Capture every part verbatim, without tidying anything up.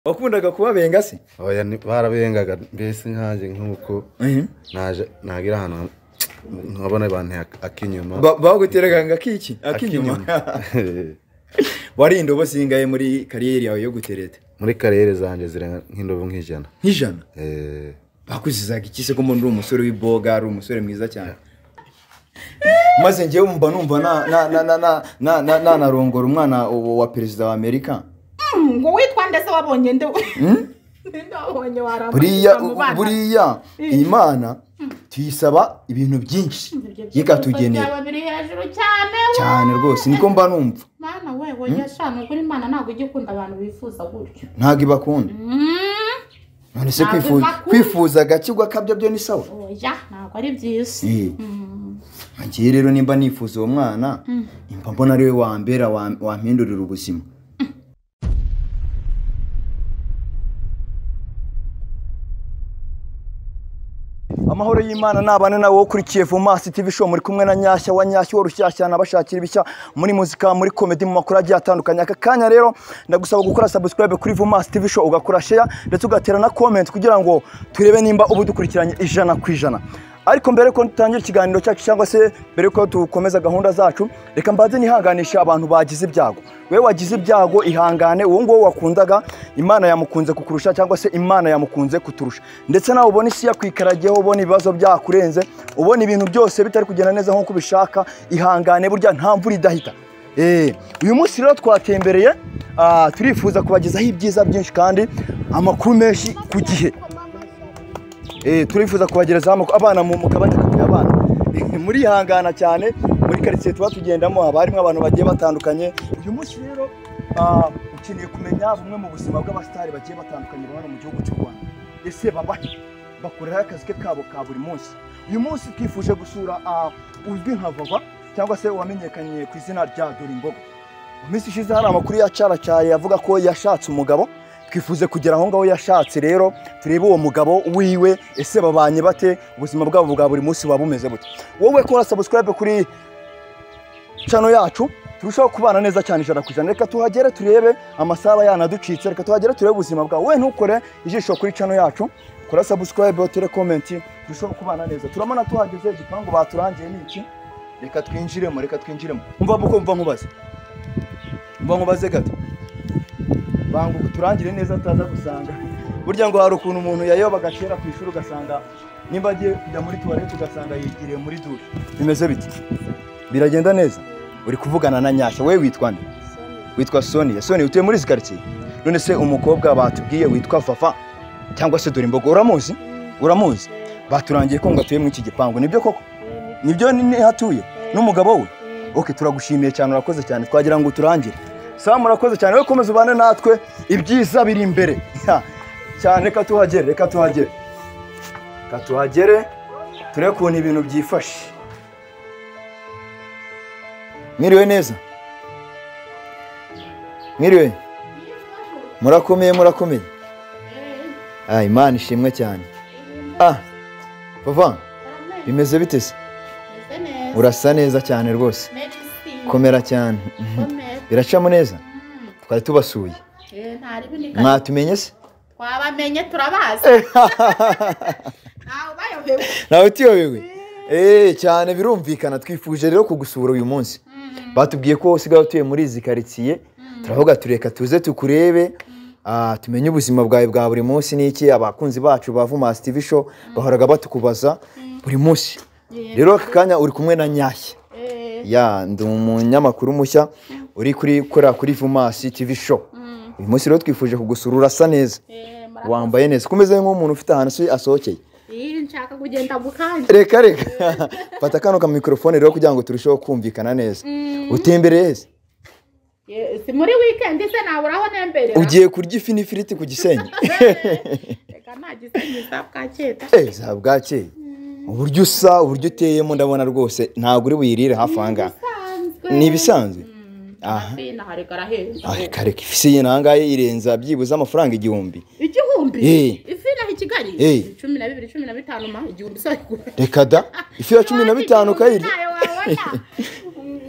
wakundaga kubabenga se? Oya barabengaga mbese nkaje nkuko naje nagira hano nkabona abantu akinyuma baguteraga ngakiki akinyuma wari indobo singaye muri kariyeri yawe yo gutereta muri kariyeri zanje zire nk'indobo nk'ijana nk'ijana eh bakuzizaga ikise ko mbona umusore w'iboga ari umusore mwiza cyane maze ngiye umva numva na na na na na na narongora umwana wa president wa Amerika ngo witwa ndese wabonye nde ndabonye waramba buriya buriya Imana tuyisaba ibintu byinshi yikatugenera cyane rwose niko mba numva mana wewe yashano kuri Imana ntago igikunda abantu bifuza gutyo ntago ibakunda none se kwifuza kwifuza gakigwa kabyo byo ni sawa oya ntago ari byiza ngiye rero nimba nifuza uwo mwana imba mbona ari we wambera wampindurira ubuzima amahoro y'Imana nabane nawe ukurikiye Vumasi T V show muri kumwe na Nyashya wa Nyashya worushyashya nabashakira ibishya muri muzika muri comedy mu makuru agiye atandukanye aka kanya rero ndagusaba gukora subscribe kuri Vumasi T V show ugakora share ndetse ugatera na comment kugira ngo turebe nimba ubu dukurikiranye ijana ku ijana ariko mbere ko tutangira ikiganiro cyacu cyangwa se mbere ko tukomeza gahunda zacu reka mbaze nihanganisha abantu bagize ibyago wewe wagize ibyago ihangane uwo ngo wakundaga Imana yamukunze kukurusha cyangwa se Imana yamukunze kuturusha ndetse nawe ubona isi yakwikaragiyeho ubona ibibazo byakurenze ubona ibintu byose bitari kugenda neza nko kubishaka ihangane burya nta mvura idahita eh uyu munsi rero twatembereye turifuza kubagezaho ibyiza byinshi kandi amakuru menshi ku gihe Eh turifuza kubagereza abana mu mukabati kugira abana muri hangana cyane muri quartier tuba tugendamo haba harimo abantu bagiye batandukanye uyu munsi rero ukeneye kumenya bumwe mu buzima bw'abastari bagiye batandukanye bana mu gihugu cy'u Rwanda ese baba bakorera akazi kabo ka buri munsi uyu munsi twifuje gusura uzwi nka Vava cyangwa se wamenyekanye ku izina rya Dorimbogo mu minsi ishize hari amakuru ya Caracari yavuga ko yashatse umugabo twifuze kugera aho ngaho yashatse rero turebe uwo mugabo wiwe ese babanye bate ubuzima bwabo bwa buri munsi wabumeze bute wowe kora subscribe kuri channel yacu turushaho kubana neza cyane ijana ku ijana reka tuhagere turebe amasaba yanaducitse reka tuhagere turebe ubuzima bwawe we ntukore ijisho kuri channel yacu kora subscribe tere comment turushaho kubana neza turamana tuhageze igipangu baturangiye niki reka twinjiremo reka twinjiremo umva buko umva nkubaze umva nkubaze gato bangu turangire neza ataza gusanga burya ngo hari ukuntu umuntu yayoba gacera ku ishuri ugasanga nimba agiye kujya muri toilette ugasanga yigiriye muri douche bimeze biti biragenda neza uri kuvugana na Nyashya we witwa nde witwa Sonia Sonia utuye muri quartier none se umukobwa batubwiye witwa Vava cyangwa se Dorimbogo uramuzi uramuzi baturangiye ko ngo atuye mu iki gipangu nibyo koko nibyo ni hatuye n'umugabo we okay turagushimiye cyane urakoze cyane twagira ngo turangire Sawa murakoze cyane we komeza ubane natwe ibyiza biri imbere cyane reka tuhagere reka tuhagere reka tuhagere turebe kuntu ibintu byifashe mwiriwe neza mwiriwe murakomeye murakomeye ah Imana ishimwe cyane ah Vava bimeze bite se urasa neza cyane rwose komera cyane biracamo neza twari tubasuye eh ntari binika mwatumenye se twabamenye turabazi naho bayobewe naho tiyobewe eh cyane birumvikana twifuje rero kugusura uyu munsi batubwiye ko usigaye utuye muri izi quartier turavuga tureka tuze tukurebe ah tumenye ubuzima bwawe bwa buri munsi niki abakunzi bacu ba Vumasi T V show bahoraga batukubaza buri munsi rero akanya uri kumwe na Nyashya ya ndi umunyamakuru mushya uri kuri kora kuri Vumasi T V show uyu munsi rero twifuje kugusura urasa neza wambaye neza kumeze nk'umuntu ufite ahantu asohokeye eh nshaka kugenda bukanje reka reka fata kano ka microphone rero kugira ngo turusheho kumvikana neza utembereye se si muri weekend se naburaho nemberera ugiye kurya ifi n'ifiriti ku Gisenyi reka nta Gisenyi zabwaketa eh zabwakeye uburyo usa uburyo uteyemo ndabona rwose ntago uri buyirire hafi anga ni bisanzwe aha fina hari karaheza ah kareka ifisi yenangaye irenza byibuza amafaranga igihumbi igihumbi eh ifina hi Kigali cumi na bibiri cumi na bitanu ma igihumbi so reka da ifi ya cumi na bitanu kayiri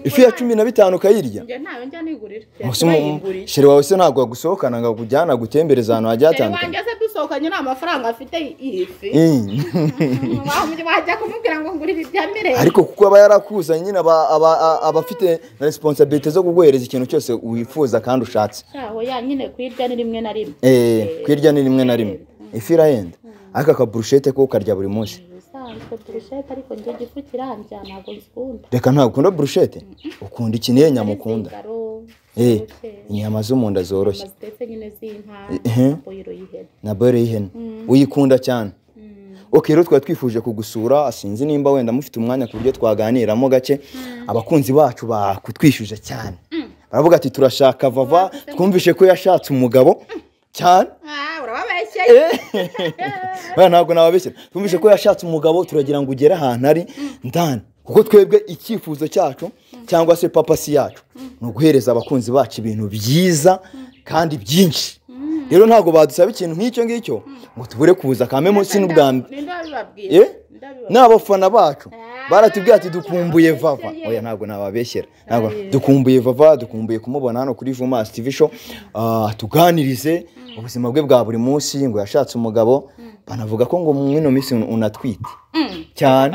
ifi ya cumi na bitanu kayirya Nge nayo njya nigurira. Sheri wawe se ntabwo agusohokana ngo kujyana gutembereza ahantu hajya hatandukanye. Wanjye se dusohokanye n'amafaranga afite ifi. Wajya kumubwira ngo ngurire ibya mirenge. Ariko kuko aba yarakuzanye nyine aba abafite responsibility zo kuguhereza ikintu cyose wifuza kandi ushatse. Aho ya nyine kwirya ni rimwe na rimwe. Eh kwirya ni rimwe na rimwe. Ifi irahenda. Aka ka brushette ko karya buri munsi. Brushette ariko nge gifu kiranja ntabwo nzikunda. Reka ntabwo ukunda brushette? Ukunda iki niye nyama ukunda? Eh inyama zo munda zoroshye. Zitetse nyine z'inka, boyiro y'ihene. Na boyiro y'ihene. Uyikunda cyane. Okay rero twatwifuje kugusura asinzi nimba wenda mufite umwanya ku buryo twaganiramo gake abakunzi bacu bakutwishyuje cyane. Baravuga ati turashaka Vava twumvishe ko yashatse umugabo cyane. Ah urababeshye. Bana ntabwo nababeshye. Twumvishe ko yashatse umugabo turagira ngo ugere ahantu ari ndani. Kuko twebwe icyifuzo cyacu cyangwa se papa si yacu no guhereza abakunzi bacu ibintu byiza kandi byinshi. Rero ntabwo badusaba ikintu nk'icyo ngicyo ngo tubure kuza kame munsi n'ubwambe. Eh? N'abafana bacu baratubwiye ati dukumbuye Vava. Oya ntabwo nababeshyera. Ntabwo dukumbuye Vava, dukumbuye kumubona hano kuri Vumas T V show. Ah tuganirize ubuzima bwe bwa buri munsi ngo yashatse umugabo. Banavuga ko ngo mwino minsi unatwite. Cyane.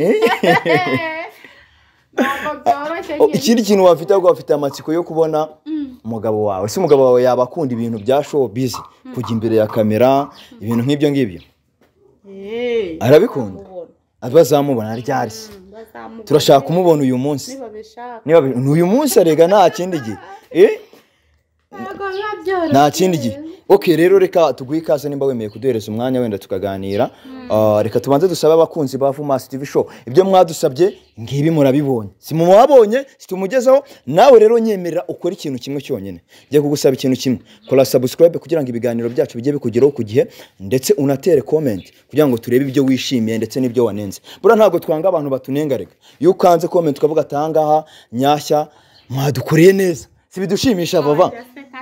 Ikindi kintu wafite ahubwo wafite amatsiko yo kubona umugabo wawe. Si umugabo wawe yaba akunda ibintu bya show busy kujya imbere ya kamera ibintu nk'ibyo ngibyo. Eh arabikunda. Abazamubona ryari. Turashaka kumubona uyu munsi. Niba uyu munsi arega nta kindi gihe. Eh nta kindi gihe. Okay rero reka tuguhe ikaze nimba wemeye kuduhereza umwanya wenda tukaganira. Reka tubanze dusabe abakunzi ba Vumas T V show ibyo mwadusabye ngibi murabibonye. Si mu mwabonye situmugezaho nawe rero nyemerera ukora ikintu kimwe cyonyine. Ngiye kugusaba ikintu kimwe. Kola subscribe kugira ngo ibiganiro byacu bijye bikugeraho ku gihe ndetse unatere comment kugira ngo turebe ibyo wishimiye ndetse n'ibyo wanenze. Bura ntago twanga abantu batunenga reka. Iyo ukanze comment ukavuga tangaha nyashya mwadukoreye neza. Sibidushimisha Vava.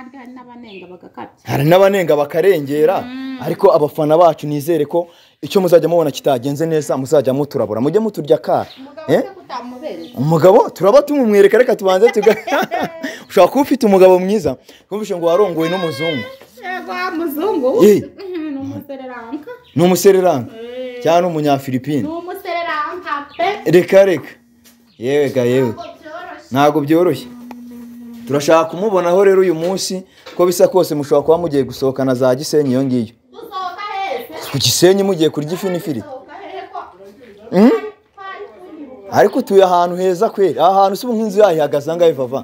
Hari n'abanenga bakarengera ariko abafana bacu nizere ko icyo muzajya mubona kitagenze neza muzajya muturabura mujye muturya kara. Eh? Umugabo turaba tumumwereka reka tubanze tuga. Ushaka ufite umugabo mwiza kumvishe ngo warongowe n'umuzungu. Yego muzungu. Eh. N'umusereranka. N'umusereranka. Cyane umunyafilipine. N'umusereranka pe. Reka reka. Yewe ga yewe. Ntago byoroshye. Turashaka kumubonaho rero uyu munsi ko bisa kose mushobora kuba mugiye gusohokana za Gisenyi iyo ngiyo. Gusohoka hese. Ku Gisenyi mugiye kurya ifi n'ifiri. Mhm. Ariko tuye ahantu heza kweri. Ahantu se nk'inzu yahihagaza ngaye Vava.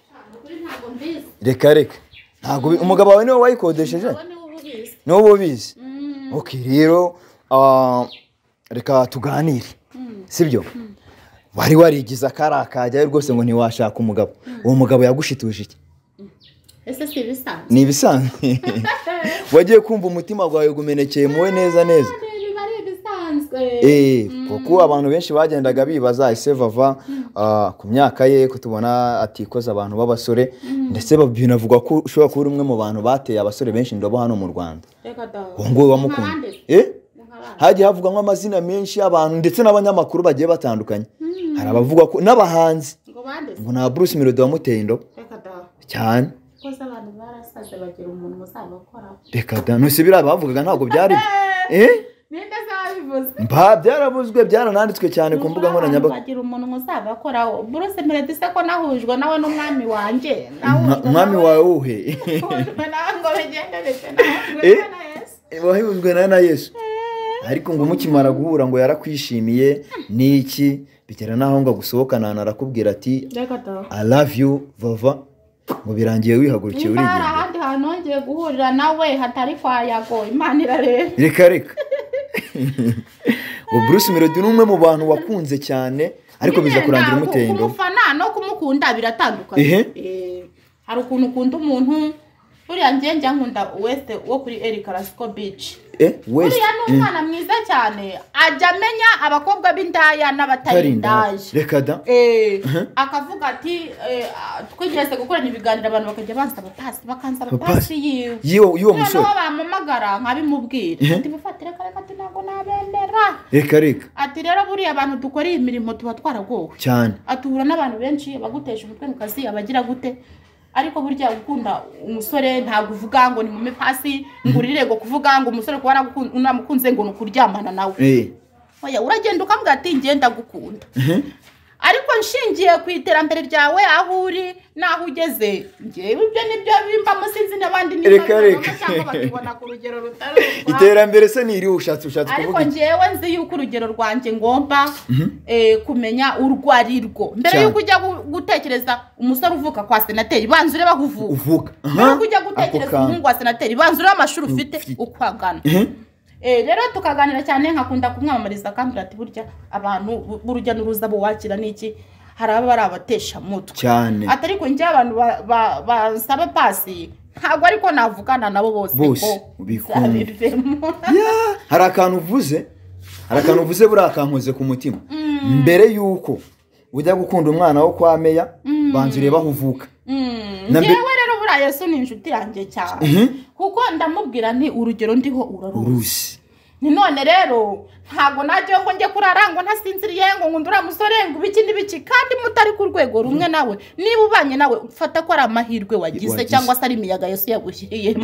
Reka reka. Ntago umugabo wawe niwe wayikodesheje. No bobizi. Okay rero ah reka tuganire. Sibyo? Wari warigiza karakajya rwose ngo ntiwashaka umugabo. Uwo mugabo yagushituje iki? Ese si bisanzwe. Ni bisanzwe. Wagiye kumva umutima wawe gumenekeye muwe neza neza. Ni bari bisanzwe. Eh, kuko abantu benshi bagendaga bibaza ese Vava ku myaka ye kutubona atikoza abantu b'abasore ndetse babinavuga ko ushobora kuba umwe mu bantu bateye abasore benshi ndobo hano mu Rwanda. Reka da. Ngo wamukunda. Eh? Haje havuga ngo amazina menshi y'abantu ndetse n'abanyamakuru bagiye batandukanye. Hari abavuga ko n'abahanzi ngo bande ngo na Bruce Melody wamuteye ndo reka da cyane ko abantu barasaze bagira umuntu muzabakora reka da no sibira bavugaga ntago byari eh ninde zabivuze mba byaravuzwe byarananditswe cyane ku mbuga nkoranyambaga bagira umuntu muzabakora Bruce Melody se ko nahujwe nawe n'umwami wanje umwami wawe uhe ngo bigende bite na Yesu wahujwe na Yesu ariko ngo mukimara guhura ngo yarakwishimiye niki bigera naho ngo gusohokana narakubwira ati I love you Vava ngo birangiye wihagurukiye uri genda ahandi hantu ngiye guhurira nawe hatari kwa Yago Imana irareba reka reka ngo Bruce Melody numwe mu bantu wakunze cyane ariko biza kurangira umutendo umufana no kumukunda biratandukanye eh hari ukuntu ukunda umuntu uriya ngiye njya nkunda West wo kuri El Clasico Beach. Eh, West. Uriya n'umwana mwiza cyane. Ajya amenya abakobwa b'indaya n'abatari indaje. Reka da. Eh, akavuga ati twigeze gukorana ibiganiro abantu bakajya bansaba pasi bakansaba pasi yiwe. Yiwo yiwo musore. Noneho bamamagara nkabimubwira. Ati bufatire kare kati ntago nabendera. umva reka reka ati rero buriya abantu dukora iyi mirimo tuba twaragowe cyane atuhura n'abantu benshi bagutesha umutwe mu kazi abagira gute ariko burya gukunda umusore ntabwo uvuga ngo ni mume pasi ngurire ngo kuvuga ngo umusore kuba unamukunze ngo nukuryamana nawe eh oya uragenda ukambwira ati ngenda gukunda ariko nshingiye ku iterambere ryawe aho uri naho ugeze ngewe ibyo nibyo bimba musinzi n'abandi niba cyangwa bakibona ku rugero rutari iterambere se niri ushatse ushatse kuvuga ariko ngewe nzi yuko urugero rwanjye ngomba eh kumenya urwarirwo mbere yuko ujya gutekereza umusore uvuka kwa senateri banzure bahuvuka uvuka mbere yuko ujya gutekereza umuhungu wa senateri banzure amashuri ufite ukwagana Eh rero tukaganira cyane nkakunda kumwamamariza kandi ati burya abantu burujya n'uruza bo wakira niki haraba bari abatesha mutwe cyane atari ko njye abantu basaba pasi ntabwo ariko navugana nabo bose ko bikunda hari akantu uvuze hari akantu uvuze buri akankoze ku mutima mbere yuko ujya gukunda umwana wo kwa meya banzure bahuvuka njyewe rero buriya Yesu ni inshuti yanjye cyane kuko ndamubwira nti urugero ndiho uraruzi ni none rero ntago najye ngo njye kurara ngo ntasinziriye ngo ngundura musore ngo biki nibiki kandi mutari ku rwego rumwe nawe niba ubanye nawe ufata ko ari amahirwe wagize cyangwa se ari imiyaga Yesu yagushyiriyemo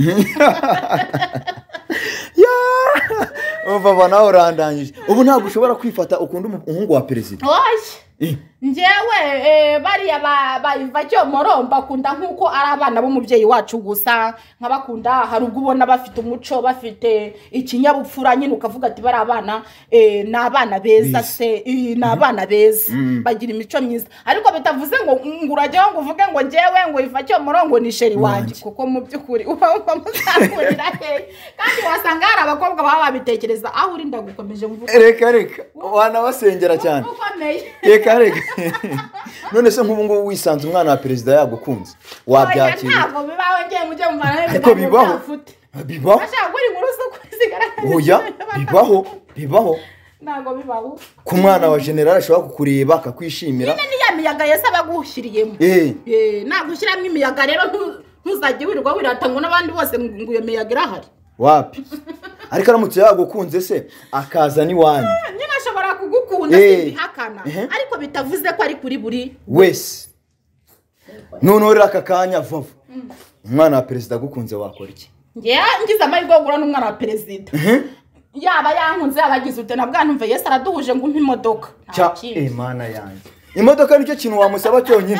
ya baba nawe urandangije ubu ntabwo ushobora kwifata ukunda umuhungu wa perezida njyewe bariya bayiva cyo moromba kunda nkuko ari abana b'umubyeyi wacu gusa nkabakunda hari ubwo ubona bafite umuco bafite ikinyabupfura nyine ukavuga ati bari abana ni abana beza se ni abana beza bagira imico myiza ariko bitavuze ngo ngurajyeho ngo uvuge ngo njyewe ngo iva cyo morongo ni sheri wanjye kuko mu by'ukuri uba muzakurira he kandi wasanga hari abakobwa baba babitekereza aho uri ndagukomeje mvuga reka reka wanabasengera cyane reka reka none se nk'ubu ngubu wisanze umwana wa perezida yagukunze wabyakira ntabwo bibaho ngiye mujye mumara ariko bibaho bibaho ashaka guri nkuru zo kwizigaragaza oya bibaho bibaho ntabwo bibaho ku mwana wa general ashobora kukureba akakwishimira nyine niya miyaga Yesu abagushyiriyemo eh eh nagushyiramo imiyaga rero ntuzajye wirirwa wirata ngo n'abandi bose ngo iyo miyaga irahari wapi ariko aramutse yagukunze se akaza ni wanyu nyine ashobora kugukunda sibihakana ariko bitavuze ko ari kuri buri wese none aka kanya vuba umwana wa perezida agukunze wakora iki ngiye ngize amahirwe yo guhura n'umwana wa perezida yaba yankunze yabagize ute nabwo numva Yesu araduhuje ngo imodoka cya Imana yanjye imodoka nicyo kintu wamusaba cyonyine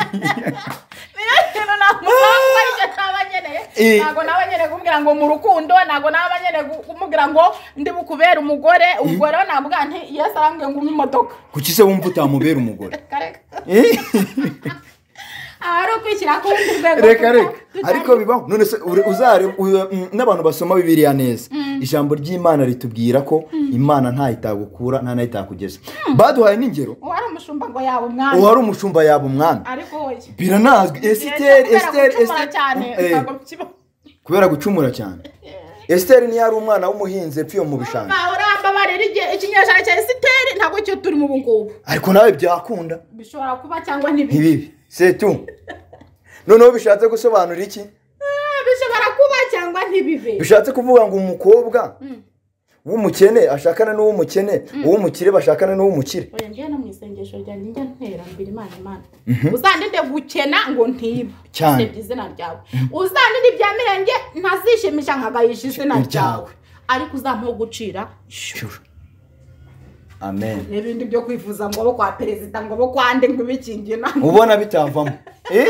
ntago nawe nyene kumbwira ngo mu rukundo ntago nawe nyene kumubwira ngo ndi bukubera umugore ubwo rero nabwa nti Yesu arambwiye ngo imodoka kuki se wumva utamubera umugore aro kwishyira ku rundi rwego reka reka ariko bibaho none se uzari n'abantu basoma Bibiliya neza ijambo ry'Imana ritubwira ko Imana nta itagukura nta nayitakugeza baduhaye n'ingero wari umushumba ngo yaba umwami wari umushumba yaba umwami ariko wowe biranazwi Esther Esther Esther kubera gucumura cyane Esther ni yari umwana w'umuhinzi epfiyo mu bishanga uramba barira ikinyejana cya Esther ntago cyo turi mu bungubu ariko nawe byakunda bishobora kuba cyangwa ntibi ntibibi c'est tout noneho bishatse gusobanura iki bishobora kuba cyangwa ntibibe bishatse kuvuga ngo umukobwa w'umukene ashakana n'uw'umukene uw'umukire bashakana n'uw'umukire oya ngiye no mu isengesho ryanjye njya ntera mbere Imana Imana uzandinde gukena ngo ntiba cyane izina ryawe uzandinde ibyamirenge ntazishimisha nkagayisha izina ryawe ariko uzampa gucira shura amen n'ibindi byo kwifuza ngo abo kwa perezida ngo abo kwande ngo bikingiye na ubona bitavamo eh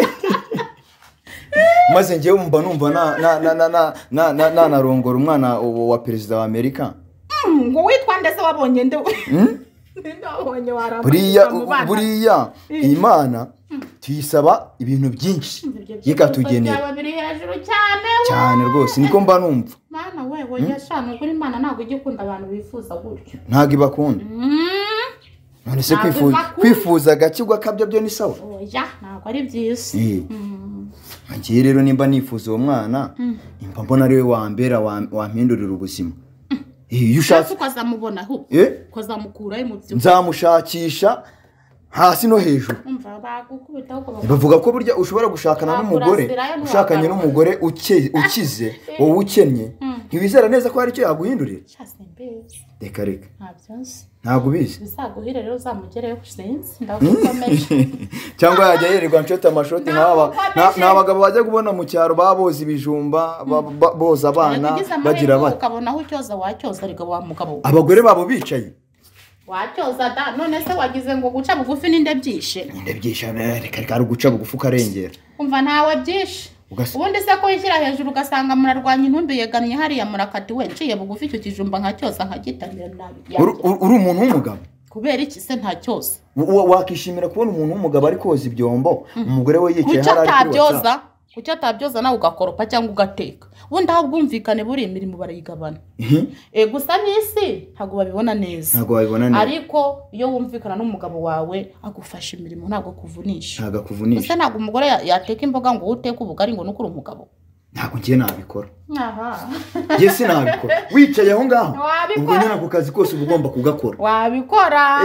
maze ngiye umva numva na na na na na na na narongora umwana wa perezida wa Amerika ngo witwa ndese wabonye nde ndabonye waramba buriya buriya Imana tuyisaba ibintu byinshi yikatugenera biri hejuru cyane cyane rwose niko mba numva Mana wewe yashana kuri Imana ntago igikunda abantu bifuza gutyo ntago ibakunda none se kwifuza kwifuza gakigwa kabyo byo ni sawa oya ntago ari byiza ngiye rero nimba nifuza uwo mwana imba mbona ari we wambera wampindurira ubuzima iyo ushatse ukazamubona aho eh ukazamukura mu byo nzamushakisha hasi no hejuru. umva bagukubita uko bavuga ko burya ushobora gushakana n'umugore ushakanye n'umugore ukize wowe ukennye ntiwizera neza ko hari icyo yaguhindurira. reka reka ntabwo ubizi bizaguhire rero uzamugereyo sinzi ndagukomeje cyangwa yajya yererwa nshota amashoti nk'aba n'abagabo bajya kubona mu cyaro baboza ibijumba boza abana bagira bati ukabona aho cyoza wacyoza ariko wa mugabo abagore babo bicaye wacyoza da none se wagize ngo guca bugufi ninde byishe ninde byishe reka reka ari guca bugufi ukarengera umva ntawe byishe ubundi se ko yishyira hejuru ugasanga murarwanya intumbi yegamye hariya murakati we nciye bugufi icyo kijumba nka cyoza nkagitanira nabi uri umuntu w'umugabo kubera iki se nta cyose wakishimira kubona umuntu w'umugabo ari koza ibyombo umugore we yicaye hari ari kuryoza kuki atabyoza nawe ugakoropa cyangwa ugateka ubundi aho bwumvikane buri imirimo barayigabana eh gusa n'isi ntabwo babibona neza ntabwo babibona neza ariko iyo wumvikana n'umugabo wawe agufasha imirimo ntabwo kuvunisha ntabwo kuvunisha gusa ntabwo umugore yateka imboga ngo uteke ubugari ngo nukuri umugabo ntabwo ngiye nabikora aha ngiye sinabikora wicaye aho ngaho ubwo nyine ako kazi kose uba ugomba kugakora wabikora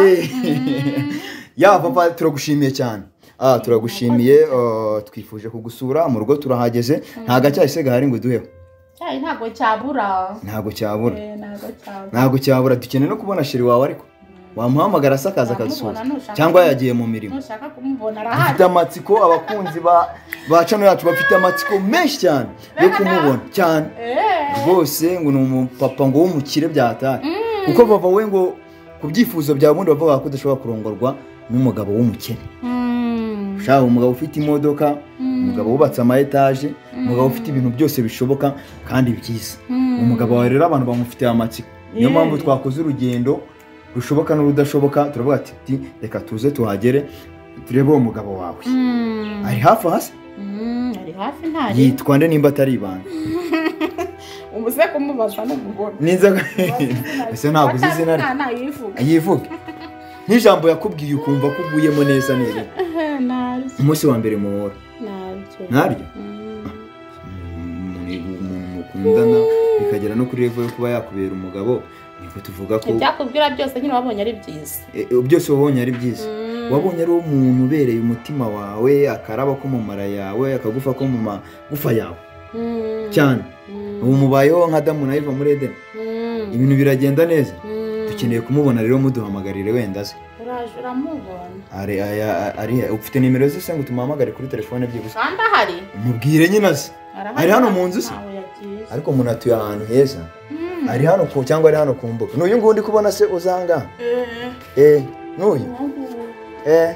ya papa turagushimiye cyane ah turagushimiye twifuje kugusura mu rugo turahageze nta gacyahise gahari ngo duheho cyari ntago cyabura ntago cyabura ntago cyabura dukeneye no kubona sheri wawe ariko wamuhamagara asakaza akasura cyangwa yagiye mu mirimo nushaka kumubona arahari afite amatsiko abakunzi ba bacano yacu bafite amatsiko menshi cyane yo kumubona cyane rwose ngo ni umupapa ngo w'umukire byatari kuko bava we ngo kubyifuzo bya bundi bavuga ko udashobora kurongorwa n'umugabo w'umukene ushaka umugabo ufite imodoka umugabo wubatse ama etage umugabo ufite ibintu byose bishoboka kandi byiza umugabo wa rero abantu bamufitiye amatsiko niyo mpamvu twakoze urugendo rushoboka n'urudashoboka turavuga ati reka tuze tuhagere turebe uwo mugabo wawe ari hafi hasi ari hafi ntari yitwa nde nimba atari ibanga umuse kumubaza n'umugore niza ese ntabwo uzi izina rye yivuga n'ijambo yakubwiye ukumva ko uguyemo neza neza umunsi wa mbere muhora ntaryo mukundana bikagera no kuri level yo kuba yakubera umugabo niko tuvuga ko byakubwira byose nyine wabonye ari byiza byose wabonye ari byiza wabonye ari umuntu ubereye umutima wawe akaraba ko mu mara yawe akagufa ko mu magufa yawe cyane ubu mubayeho nka Adamu na Eva muri Edeni ibintu biragenda neza dukeneye kumubona rero muduhamagarire wenda se uraje uramubona ari ari ufite nimero ze se ngo tumuhamagare kuri telefone byibuse kandi ahari mubwire nyine se ari hano mu nzu se ariko umuntu atuye ahantu heza ari hano ku cyangwa ari hano ku mbuga n'uyu nguyu ndi kubona se uzanga eh n'uyu eh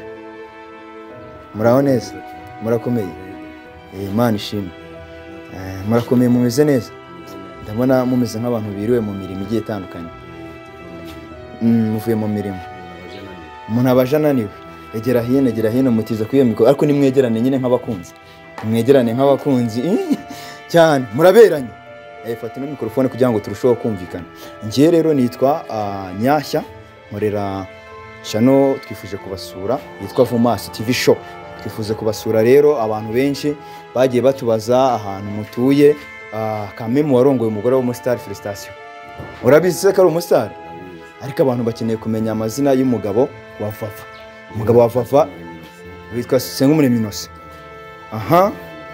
muraho neza murakomeye eh Imana ishimwe eh murakomeye mumeze neza ndabona mumeze nk'abantu biriwe mu mirimo igiye itandukanye muvuye mu mirimo umuntu abaje ananiwe egera hino egera hino mutiza kwiyo mikoro ariko nimwegerane nyine nk'abakunzi mwegerane nk'abakunzi cyane muraberanye eh fata no mikrofone kugira ngo turusheho kumvikana ngiye rero nitwa Nyashya nkorera channel twifuje kubasura yitwa Vumasi T V show twifuze kubasura rero abantu benshi bagiye batubaza ahantu mutuye kamemu warongoye umugore wo mu Star Felicitation urabizi se ko ari umustar ariko abantu bakeneye kumenya amazina y'umugabo wa Fafa umugabo wa Fafa witwa Sengumuremyi Innocent aha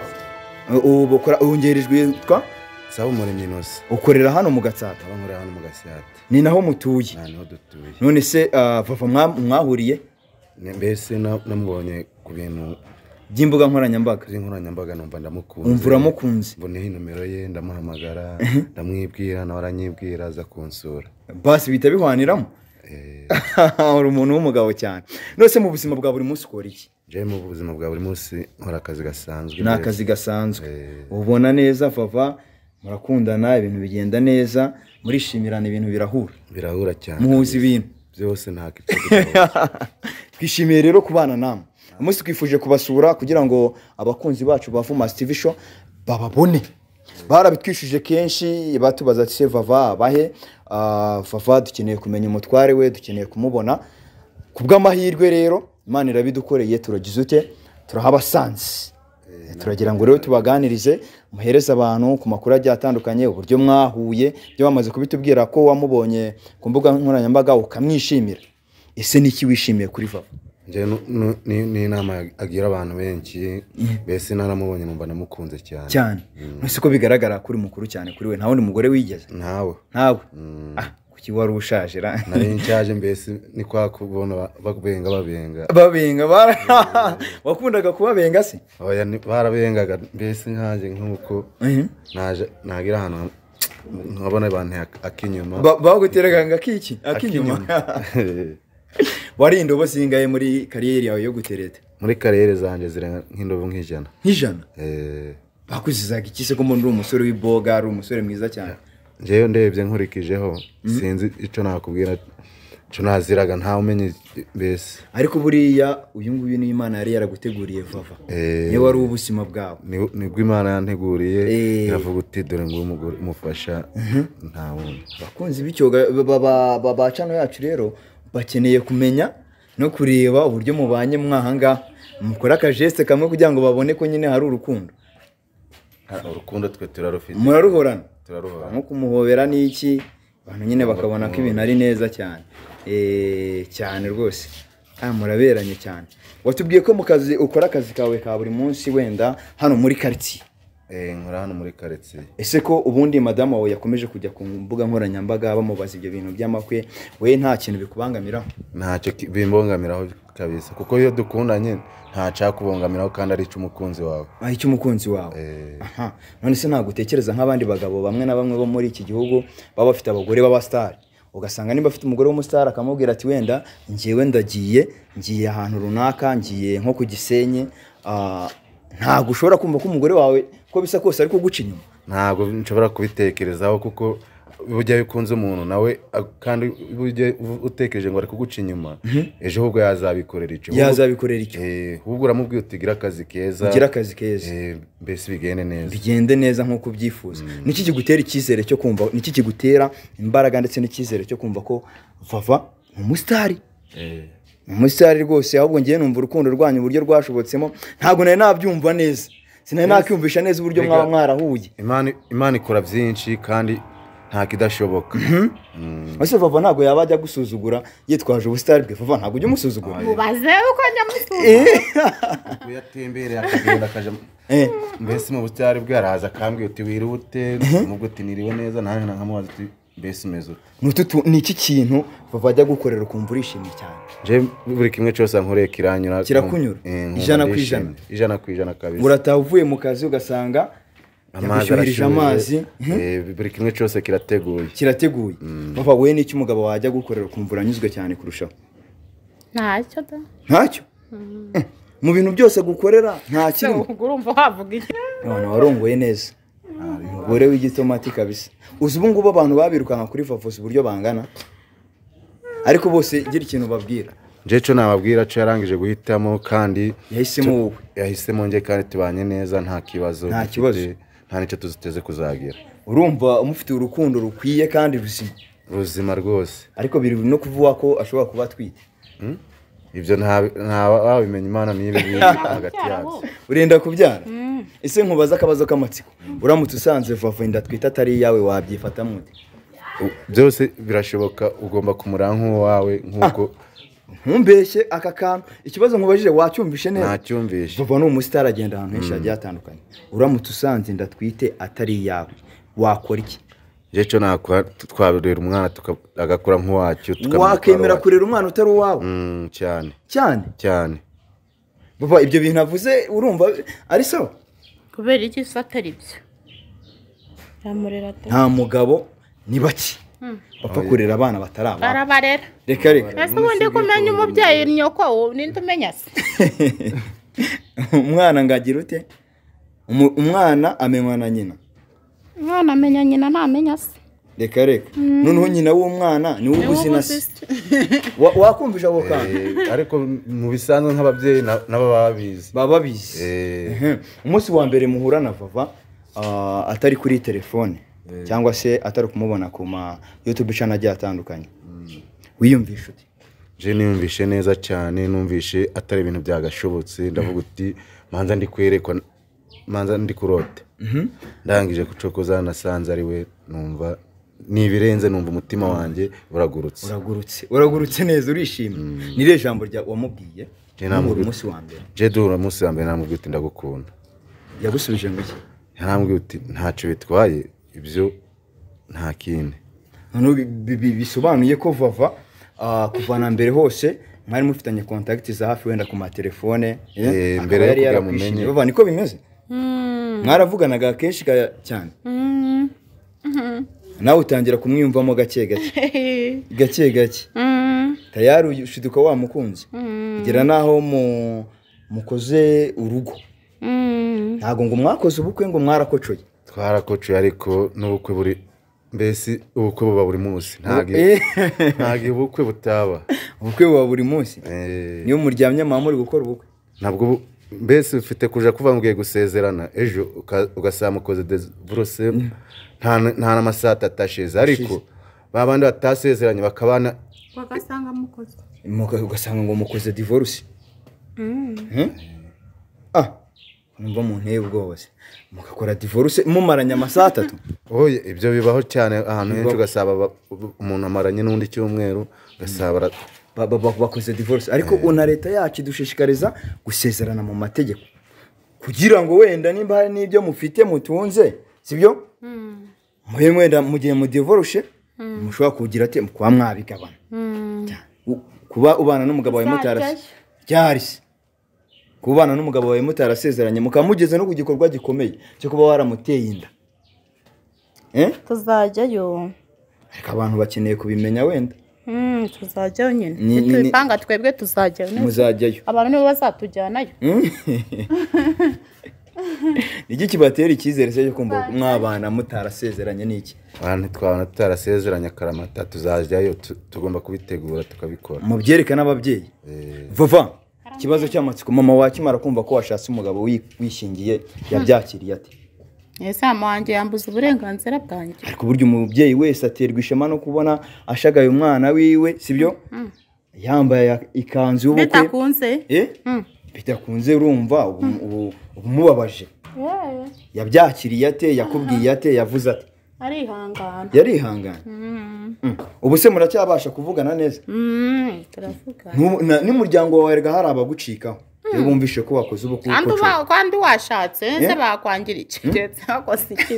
ubu ukora ungerijwe yitwa Sengumuremyi Innocent ukorera hano mu Gatsata abankorera hano mu Gatsata ni naho mutuye naho dutuye none se Fafa mwahuriye mbese namubonye ku bintu by'imbuga nkoranyambaga z'inkoranyambaga numva ndamukunze umvura mukunze mbone nomero ye ndamuhamagara ndamwibwira nawe aranyibwira aza kunsura basi bita bihwaniramo eh uri umuntu w'umugabo cyane nose mu buzima bwa buri munsi ukora iki je mu buzima bwa buri munsi nkora akazi gasanzwe na akazi gasanzwe ubona neza Fafa murakundana ibintu bigenda neza murishimirana ibintu birahura birahura cyane muhuza ibintu byose nta kipfu twishimiye rero kubana namwe umunsi twifuje kubasura kugira ngo abakunzi bacu ba Vumasi T V show bababone barabitwishuje kenshi batubaza ati se Vava bahe Vava dukeneye kumenya umutware we dukeneye kumubona kubw'amahirwe rero Imana irabidukoreye turagize ute turahabasanze turagira ngo rero tubaganirize muhereza abantu ku makuru agiye atandukanye uburyo mwahuye byo bamaze kubitubwira ko wamubonye ku mbuga nkoranyambaga ukamwishimira ese niki wishimiye kuri Vava nje ni inama agira abantu benshi bese naramubonye numva namukunze cyane cyane nose ko bigaragara kuri mukuru cyane kuri we nta wundi mugore wigeze ntawe ntawe ah kuki wari ushaje ra nari ncyaje mbese ni kwa kubona babenga babenga babenga bara wakundaga kubabenga se oya barabengaga mbese nkaje nkuko naje nagira ahantu nkabona abantu akinyuma baguteraga ngakiki akinyuma wari indobo singaye muri kariyeri yawe yo gutereta muri kariyeri zanje zirenga nk'indobo nk'ijana nk'ijana eh bakuzizaga ikise ko mbona uri umusore w'iboga ari umusore mwiza cyane njeyo ndebye nkurikijeho sinzi ico nakubwira cyo naziraga nta umenye bese ariko buriya uyu nguyu ni Imana yari yaraguteguriye vava ni wari ubusima bwawe nibwo Imana yanteguriye iravuga uti dore ngo umugore umufasha nta wundi bakunzi bicyoga babacano yacu rero bakeneye kumenya no kureba uburyo mubanye mwahanga mukora akajeste kamwe kugira ngo babone ko nyine hari urukundo urukundo twe turarufite muraruhorana turaruhorana nko kumuhobera n'iki abantu nyine bakabona ko ibintu ari neza cyane eh cyane rwose ah muraberanye cyane watubwiye ko mu kazi ukora akazi kawe ka buri munsi wenda hano muri quartier eh nkora hano muri quartier ese ko ubundi madame wawe yakomeje kujya ku mbuga nkoranyambaga bamubaza ibyo bintu by'amakwe we nta kintu bikubangamiraho ntacyo bimbongamiraho kabisa kuko iyo dukundanye nta cyakubongamiraho kandi ari cy'umukunzi wawe ah cy'umukunzi wawe aha none se nta gutekereza nk'abandi bagabo bamwe na bamwe bo muri iki gihugu baba bafite abagore baba star ugasanga nimba afite umugore w'umustar akamubwira ati wenda ngiye ndagiye ngiye ahantu runaka ngiye nko ku Gisenyi ntago ushobora kumva ko umugore wawe ko bisa kose ariko guca inyuma ntago nshobora kubitekerezaho kuko bujya bikunze umuntu nawe kandi bujye utekereje ngo ari kuguca inyuma ejo ahubwo yazabikorera icyo yazabikorera icyo eh ahubwo uramubwiye utigira akazi keza ugira akazi keza eh mbese bigende neza bigende neza nkuko ubyifuza niki kigutera ikizere cyo kumva niki kigutera imbaraga ndetse n'ikizere cyo kumva ko vava umustar eh umustar rwose ahubwo ngiye numva urukundo rwanyu uburyo rwashobotsemo ntago nari nabyumva neza sinari nakwiyumvisha neza uburyo mwaba mwarahuye imana imana ikora byinshi kandi nta kidashoboka ese vava ntago yabajya gusuzugura yitwaje ubustar bwe vava ntago ujye umusuzugura mubaze uko njya musuzugura kuyatembere akagenda akaje mbese mu bustar bwe araza akambwiye uti wirute mubwo uti niriwe neza naje nkamubaza uti mbese umeze nututu niki kintu vava ajya gukorera ukumva urishimye cyane je buri kimwe cyose nkoreye kiranyura kirakunyura ijana ku ijana ijana ku ijana kabisa urataha uvuye mu kazi ugasanga amazi amazi buri kimwe cyose kirateguye kirateguye vava we n'iki umugabo wajya gukorera ukumva uranyuzwe cyane kurushaho ntacyo da ntacyo mu bintu byose gukorera nta kintu urumva wavuga iki none warongoye neza umugore w'igitomati kabisa uzi ubu ngubu abantu babirukanka kuri vava uburyo bangana ariko bose gira ikintu babwira nje cyo nababwira cyo yarangije guhitamo kandi yahisemo wowe yahisemo nje kandi tubanye neza nta kibazo nta kibazo nta nicyo tuziteze kuzagira urumva umufite urukundo rukwiye kandi ruzima ruzima rwose ariko biri no kuvuga ko ashobora kuba atwite ibyo nta nta wabimenya Imana niba biri hagati yacu urenda kubyara ese nkubaza akabazo k'amatsiko uramutse usanze vava inda twita atari yawe wabyifata mute byose birashoboka ugomba kumura nk'uwawe nk'uko ntumbeshye aka kantu ikibazo nkubajije wacyumvishe neza nacyumvishe vava ni umustar agenda ahantu henshi hagiye hatandukanye uramutse usanze inda twite atari yawe wakora iki je cyo nakwa twabirera umwana agakura nk'uwacyo wakemera kurera umwana utari uwawe cyane cyane cyane vava ibyo bintu avuze urumva ari sawa kubera iki se atari byo yamurera nta mugabo ni baki bapfa kurera abana bataraba barabarera reka reka ese ubundi kumenya umubyeyi nyoko ninde umenya se umwana ngagira ute umwana amenywa na nyina umwana amenya nyina ntamenya se reka reka noneho nyina w'umwana ni we uzi na se wakumvisha abo kandi ariko mu bisanzwe nk'ababyeyi nabo babizi baba babizi umunsi wa mbere muhura na vava atari kuri telefone cyangwa se atari kumubona ku ma YouTube channel agiye atandukanye wiyumvisha uti je niyumvishe neza cyane numvishe atari ibintu byagashobotse ndavuga uti manza ndi kwerekwa manza ndi kurote ndangije kucokoza nasanze ari we numva ni ibirenze numva umutima wanjye uragurutse uragurutse uragurutse neza urishimye nire jambo rya wamubwiye namubwiye umunsi wa mbere je duhura umunsi wa mbere namubwiye uti ndagukunda yagusubije ngo iki namubwiye uti ntacyo bitwaye ibyo nta kindi none bisobanuye ko vava kuvana mbere hose mwari mufitanye contact za hafi wenda ku matelefone mbere yo kugira mumenye vava niko bimeze mwaravuganaga kenshi cyane nawe utangira kumwiyumvamo gake gake gake gake tayari ushiduka wa mukunzi kugera naho mukoze urugo ntago ngo mwakoze ubukwe ngo mwarakocoye twarakocoye ariko n'ubukwe buri mbese ubukwe buba buri munsi ntabwo ubukwe butaba ubukwe buba buri munsi niyo muryamye mama muri gukora ubukwe ntabwo mbese ufite kuja kuva mugiye gusezerana ejo ugasaba mukoze divorce nta n'amasaha atashize ariko babandi batasezeranye bakabana bagasanga mukoze ugasanga ngo mukoze divorce ah numva mu nteye ubwoba se mugakora divorce mumaranye amasaha atatu oye ibyo bibaho cyane ahantu henshi ugasaba umuntu amaranye n'undi cyumweru ugasaba bakoze divorce ariko una leta yacu dushishikariza gusezerana mu mategeko kugira ngo wenda nimba hari n'ibyo mufite mutunze sibyo muhe mwenda mu gihe mu divorce mushobora kugira ati kwa mwabigabana kuba ubana n'umugabo wawe mutarase cyari kubana n'umugabo wawe mutarasezeranye mukamugeze no ku gikorwa gikomeye cyo kuba waramuteye inda eh tuzajyayo ariko abantu bakeneye kubimenya wenda Mm, tuzajyayo nyine tubipanga twebwe tuzajyayo muzajyayo abantu nibo bazatujyanayo Niki kibatera icyizere cyo kumva mwabana mutarasezeranye niki abantu twabana tutarasezeranye akaramata tuzajyayo tugomba kubitegura tukabikora mu byerekana ababyeyi vava ikibazo cy'amatsiko mama wakimara kumva ko washatse umugabo wishingiye yabyakiriye ati ese mama wanjye yambuza uburenganzira bwanjye ariko buryo umubyeyi wese aterwa ishema no kubona ashagaye umwana wiwe sibyo yambaye ikanzu y'ubukwe bitakunze eh bitakunze urumva umubabaje yabyakiriye ate yakubwiye ate yavuze ate arihangana yarihangana ubu se muracyabasha kuvugana neza turavuga n'umuryango wawe rega hari abagucikaho iyo bumvishe ko wakoze ubukwe kandi kandi washatse se bakwangira iki ndetse bakoze iki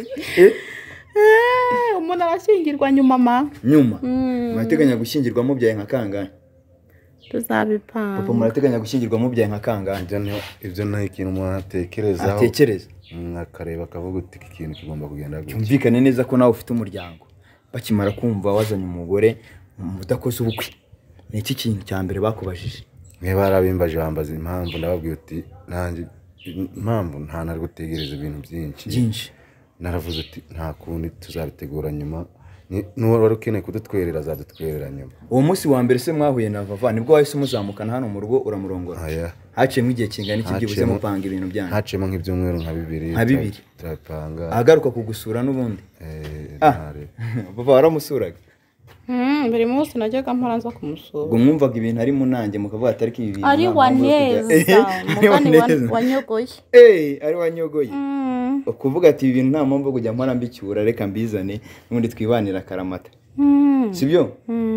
umuntu arashyingirwa nyuma ma nyuma murateganya gushyingirwa mubyaye nka kangahe tuzabipanga papa murateganya gushyingirwa mubyaye nka kangahe ibyo nta ikintu umuntu atekerezaho atekereza akareba akavuga uti iki kintu kigomba kugenda gutya cyumvikane neza ko nawe ufite umuryango bakimara kumva wazanye umugore udakoze ubukwe ni iki kintu cya mbere bakubajije niba barabimbaje bambaza impamvu ndababwiye uti nanjye impamvu nta nari gutegereza ibintu byinshi byinshi naravuze uti nta kundi tuzabitegura nyuma n'uwari wari ukeneye kudutwerera azadutwerera nyuma uwo munsi wa mbere se mwahuye na vava nibwo wahise umuzamukana hano mu rugo uramurongora haciyemo igihe kingana iki byibuze mupanga ibintu byanyu haciyemo nk'ibyumweru nka bibiri nka bibiri turapanga agaruka kugusura n'ubundi vava waramusuraga buri munsi najyaga mpora nza kumusura ubwo mwumvaga ibintu ari mu nanjye mukavuga atari ko ibi bintu ari waneza mugani wanyogoye eh ari wanyogoye ukuvuga ati ibi bintu nta mpamvu yo kujya mpora mbicyura reka mbizane n'ubundi twibanira akaramata sibyo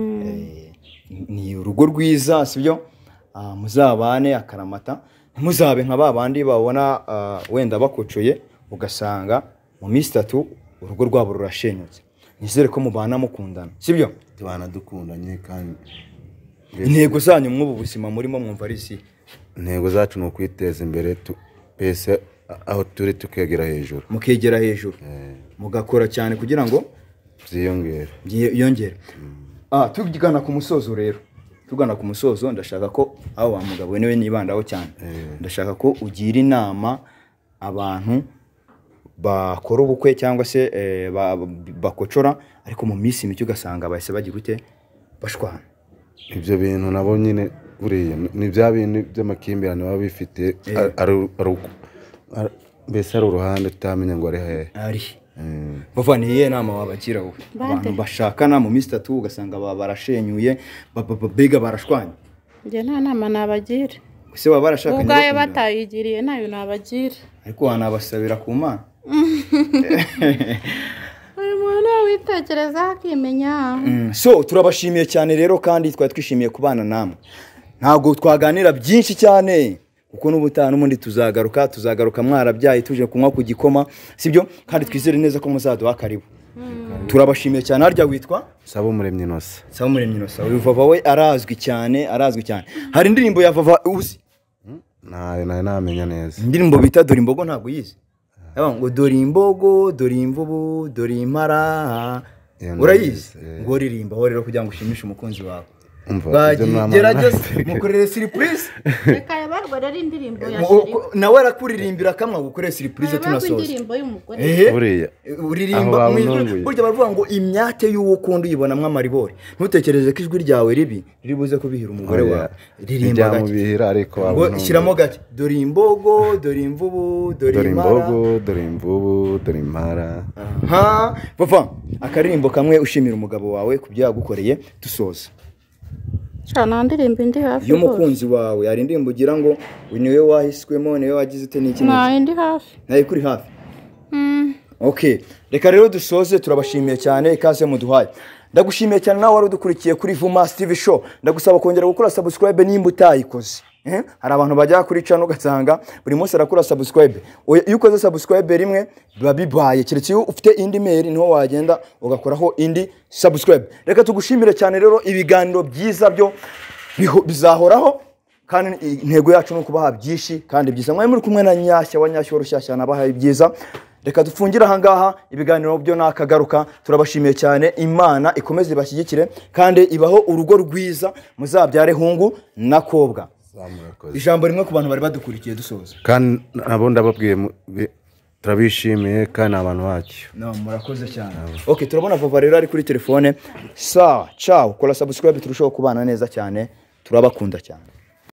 ni urugo rwiza sibyo muzabane akaramata muzabe nka babandi babona wenda bakocoye ugasanga mu minsi itatu urugo rwabo rurashenyutse nizere ko mubana mukundana sibyo tubana dukundanye kandi intego zanyu mw'ubu buzima murimo mwumva ari si intego zacu ni ukwiteza imbere pese aho turi tukegera hejuru mukegera hejuru mugakora cyane kugira ngo byiyongere byiyongere ah tugana ku musozo rero tugana ku musozo ndashaka ko aho wa mugabo niwe nibandaho cyane ndashaka ko ugira inama abantu bakora ubukwe cyangwa se bakocora ariko mu minsi mike ugasanga bahise bagira ute bashwana ibyo bintu nabo nyine buriya ni bya bintu by'amakimbirane baba bifite mbese ari uruhande utamenya ngo ari hehe ari bavana iyihe nama wabagira wowe abantu bashakana mu minsi itatu ugasanga barashenyuye bega barashwanya njye nta nama nabagira ese baba barashakanye ubwayo batayigiriye nayo nabagira ariko wanabasabira ku Mana uyu umuntu witekereza akimenya. So turabashimiye cyane rero kandi twari twishimiye kubana namwe. Ntabwo twaganira byinshi cyane kuko n'ubutaha n'umundi tuzagaruka tuzagaruka mwarabyaye tuje kunywa ku gikoma sibyo kandi twizere neza ko muzaduha karibu. Turabashimiye cyane. Harya witwa Sabumuremyi Innocent. Sabumuremyi Innocent. Uyu Vava we arazwi cyane arazwi cyane. Hari indirimbo ya Vava uzi? Nayo nayo namenya neza. Indirimbo bita Dore Imbogo ntabwo yize. Ngo dore imbogo dore imvubu dore impara urayizi ngo ririmba ho rero kugira ngo ushimishe umukunzi wawe. Gerageza mukorere surprise. Reka yabarwa rero indirimbo ya Sheri. Nawe arakuririmbira kamwe gukorera surprise tunasoza. Indirimbo y'umugore. Buriya uririmba burya bavuga ngo imyate y'uwukunda uyibonamwe amaribori. Ntutekereze ko ijwi ryawe ribi riribuze kubihira umugore wawe. Ririmba mubihira ariko wabona. Shyiramo gake. Dore imbogo dore imvubu dore impara. Dore imbogo dore imvubu dore impara. Ha Vava akaririmbo kamwe ushimira umugabo wawe kubyo yagukoreye dusoza. Cyana ndirimbo ndi hafi. Yo mukunzi wawe ari indirimbo ugira ngo niwe wahiswemo niwe wagize ute n'iki n'iki. Ndi hafi. Naye kuri hafi. Mm. Okay. Reka rero dusoze turabashimiye cyane ikaze muduhaye. Ndagushimiye cyane nawe wari udukurikiye kuri Vumas T V show. Ndagusaba kongera gukora subscribe nimba utayikoze. Eh? Hari abantu bajya kuri channel ugasanga buri munsi arakora subscribe. Iyo ukoze subscribe rimwe biba bibaye keretse iyo ufite indi mail niho wagenda ugakoraho indi subscribe. Reka tugushimire cyane rero ibiganiro byiza byo bizahoraho kandi intego yacu no kubaha byinshi kandi byiza. Mwe muri kumwe na Nyashya wa Nyashya rushyashya nabahaye byiza. Reka dufungira ahangaha ibiganiro byo nakagaruka. Turabashimiye cyane. Imana ikomeze ibashyigikire kandi ibaho urugo rwiza muzabyare hungu nakobwa. Ijambo rimwe ku bantu bari badukurikiye dusoza. Kandi nabo ndababwiye turabishimiye kandi abantu bacyo. No murakoze cyane. Okay turabona Vava rero ari kuri telefone. Sawa ciao. Kola subscribe turushaho kubana neza cyane. Turabakunda cyane.